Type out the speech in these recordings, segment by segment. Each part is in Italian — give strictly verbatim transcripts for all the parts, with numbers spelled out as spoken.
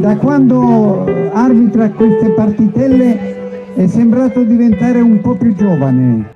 Da quando arbitra queste partitelle è sembrato diventare un po' più giovane.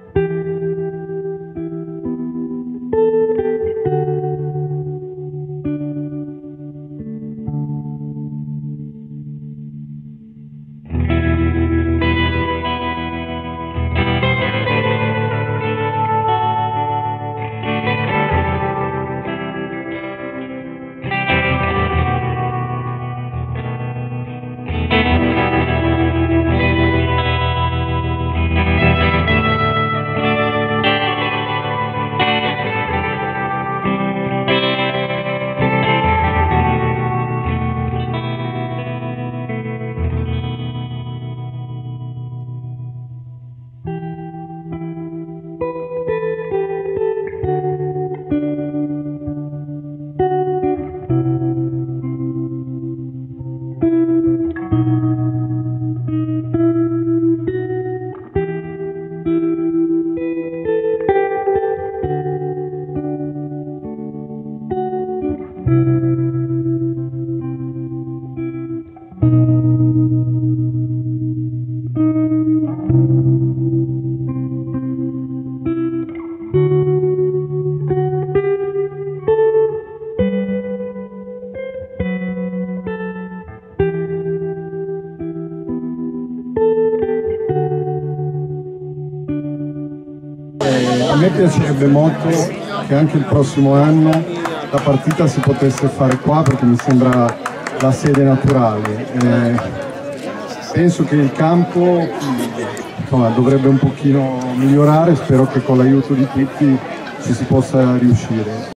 A me piacerebbe molto che anche il prossimo anno la partita si potesse fare qua, perché mi sembra la sede naturale. Eh, penso che il campo insomma, dovrebbe un pochino migliorare, spero che con l'aiuto di tutti ci si possa riuscire.